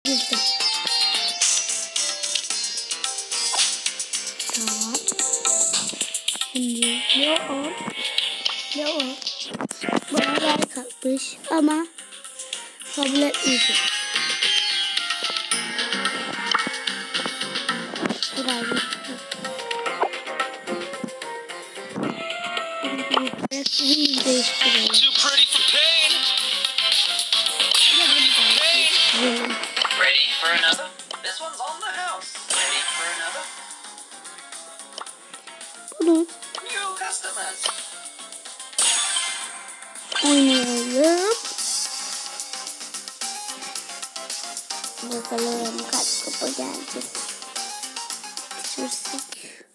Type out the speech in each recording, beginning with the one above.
Girdim. Tamam. Şimdi ne o? Bana like atmış ama kabul etmeyecek. Değiştirelim. Ready for another? This one's on the house. Ready for another? Bunu New customers. oynayalım. Bakalım kaç kupa gelecek. Düşürsek.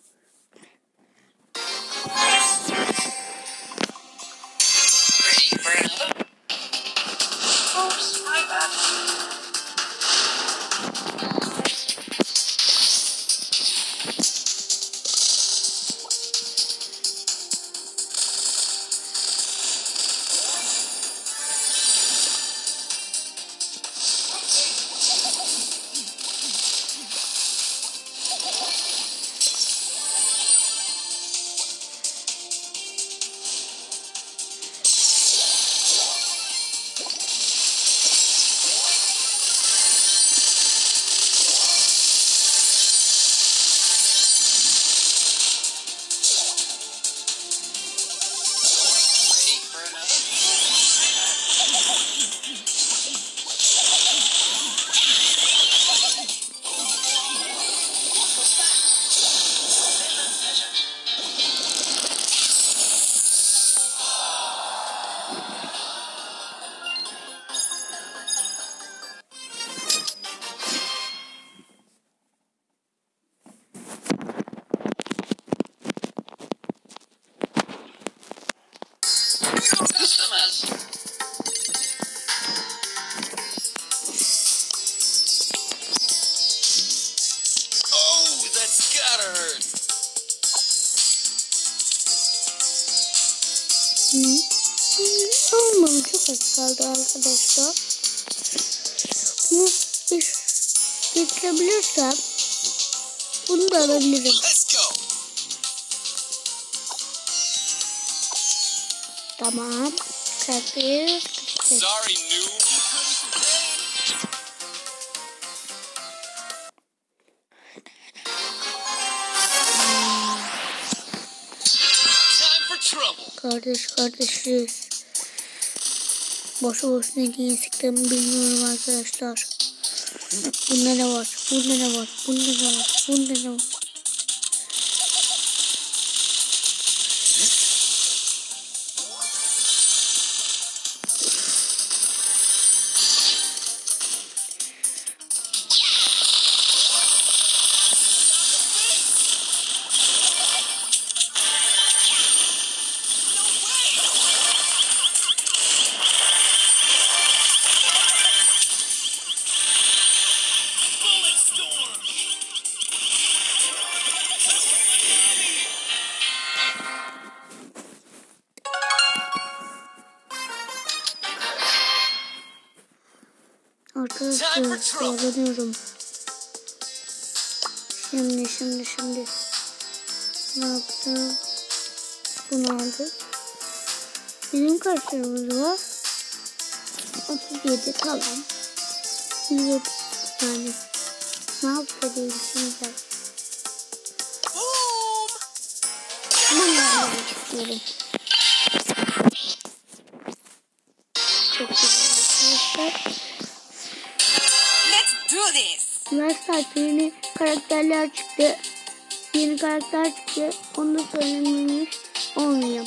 Ready for another? Oops, my bad. Customers. Oh, that's gotta hurt. Olmadı, çok az kaldı arkadaşlar. Bunu getirebilirsem bunu da alabilirim. Let's go. Tamam. Kafir. Sorry, noob. Time for trouble. Kardeşiz. Boşu boşuna niye sıktığımı bilmiyorum arkadaşlar. Bunda ne var? Bunda ne var? Bunda ne var? Bunda ne var? Arkadaşlar zorlanıyorum. Şimdi ne yaptım? Bunu aldık. Bizim kaç liramız var? 37, tamam. 130 yani. Ne yapayım şimdi? Bunu almak istiyorum. Çok güzel arkadaşlar. Let's do this. Üniversite yeni karakterler çıktı. Yeni karakter çıktı. Onu da söylememiş olmuyor.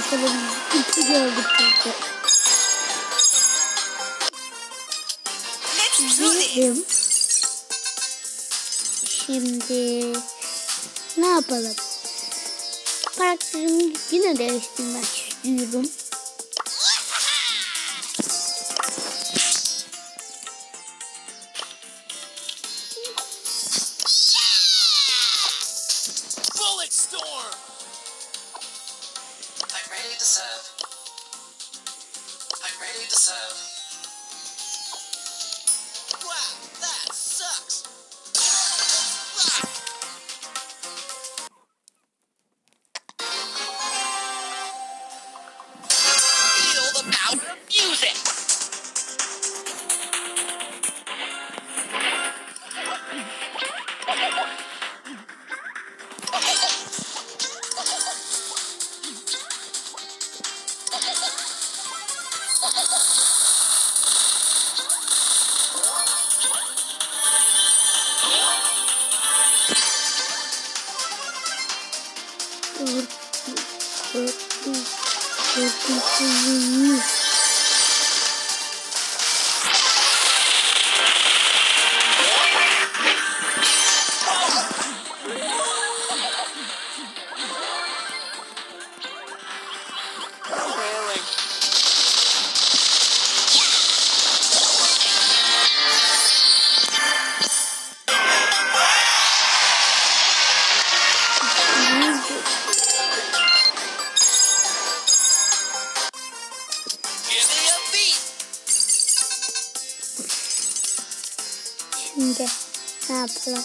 bakalım. 3'ü gördük çünkü. Bizim. Şimdi ne yapalım? Karakterimi yine değiştirmek istiyorum. Bullet storm. I'm ready to serve. I'm ready to serve. Wow, that sucks. Feel the power of music. Şimdi ne yapalım?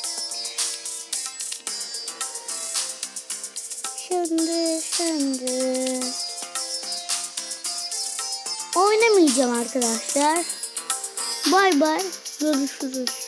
Şimdi oynamayacağım arkadaşlar. Bay bay. Görüşürüz.